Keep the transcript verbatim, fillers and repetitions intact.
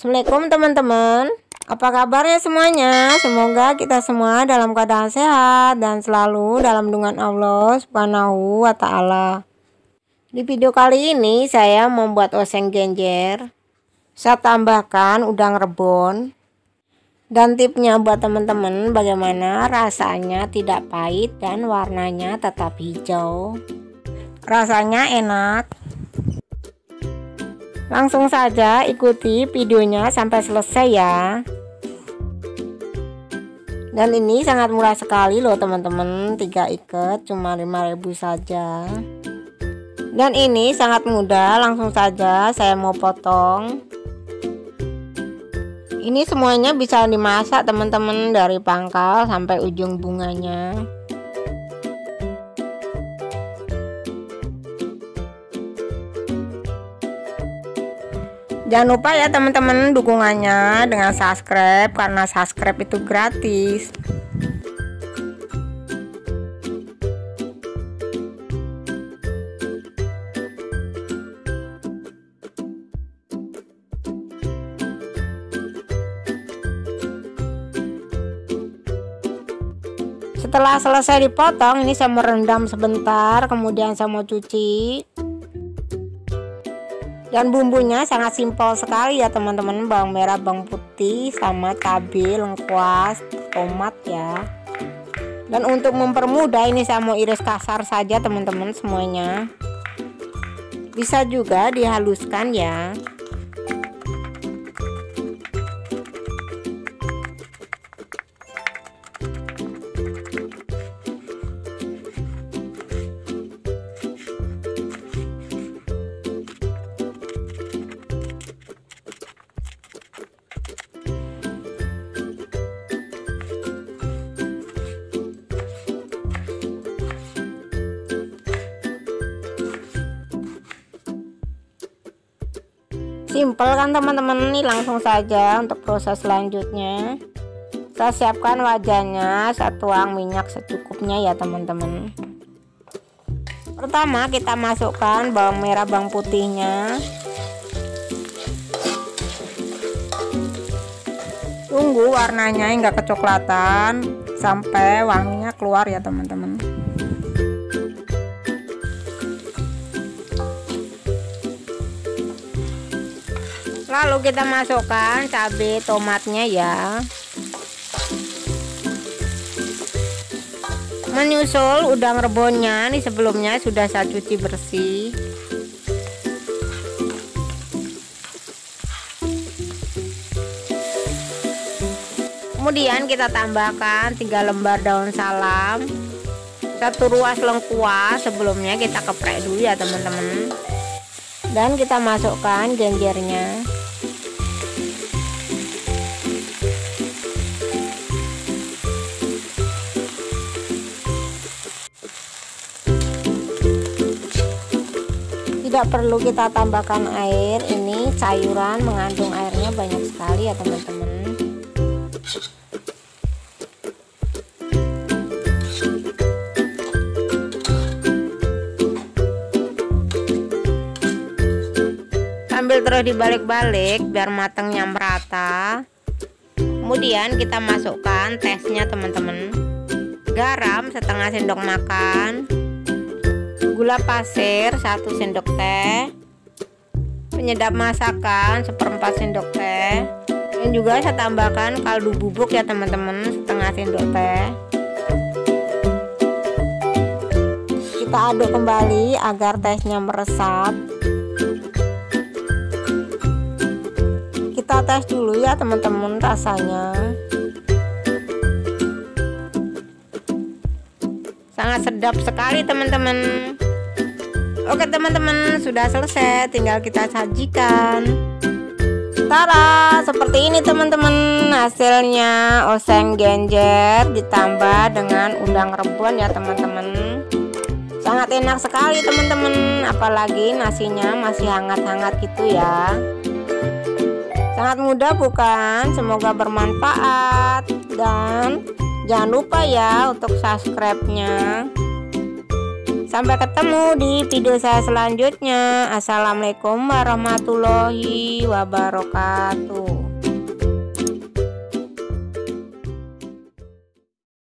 Assalamualaikum teman-teman, apa kabarnya semuanya? Semoga kita semua dalam keadaan sehat dan selalu dalam lindungan Allah Subhanahu wa Ta'ala. Di video kali ini saya membuat oseng genjer. Saya tambahkan udang rebon. Dan tipnya buat teman-teman bagaimana rasanya tidak pahit dan warnanya tetap hijau. Rasanya enak. Langsung saja ikuti videonya sampai selesai ya. Dan ini sangat murah sekali loh teman-teman, tiga ikat cuma lima ribu saja. Dan ini sangat mudah, langsung saja saya mau potong. Ini semuanya bisa dimasak teman-teman, dari pangkal sampai ujung bunganya. Jangan lupa ya teman-teman dukungannya dengan subscribe, karena subscribe itu gratis. Setelah selesai dipotong, ini saya merendam sebentar, kemudian saya mau cuci. Dan bumbunya sangat simpel sekali ya teman-teman, bawang merah, bawang putih, sama cabai, lengkuas, tomat ya. Dan untuk mempermudah ini saya mau iris kasar saja teman-teman semuanya. Bisa juga dihaluskan ya. Simpel kan teman-teman, ini langsung saja untuk proses selanjutnya. Saya siapkan wajannya, saya tuang minyak secukupnya ya teman-teman. Pertama kita masukkan bawang merah, bawang putihnya. Tunggu warnanya hingga kecoklatan sampai wanginya keluar ya teman-teman. Lalu kita masukkan cabai tomatnya ya. Menyusul udang rebonnya, ini sebelumnya sudah saya cuci bersih. Kemudian kita tambahkan tiga lembar daun salam, satu ruas lengkuas, sebelumnya kita geprek dulu ya teman-teman. Dan kita masukkan genjernya. Tidak perlu kita tambahkan air, ini sayuran mengandung airnya banyak sekali ya teman-teman. Sambil terus dibalik-balik biar matangnya merata. Kemudian kita masukkan tesnya teman-teman. Garam setengah sendok makan, gula pasir satu sendok teh, penyedap masakan seperempat sendok teh, dan juga saya tambahkan kaldu bubuk ya teman-teman, setengah sendok teh. Kita aduk kembali agar tesnya meresap. Kita tes dulu ya teman-teman rasanya. Sangat sedap sekali teman-teman. Oke teman-teman, sudah selesai, tinggal kita sajikan. Tada, seperti ini teman-teman hasilnya oseng genjer ditambah dengan udang rebon ya teman-teman. Sangat enak sekali teman-teman, apalagi nasinya masih hangat-hangat gitu ya. Sangat mudah bukan? Semoga bermanfaat, dan jangan lupa ya untuk subscribe-nya. Sampai ketemu di video saya selanjutnya. Assalamualaikum warahmatullahi wabarakatuh.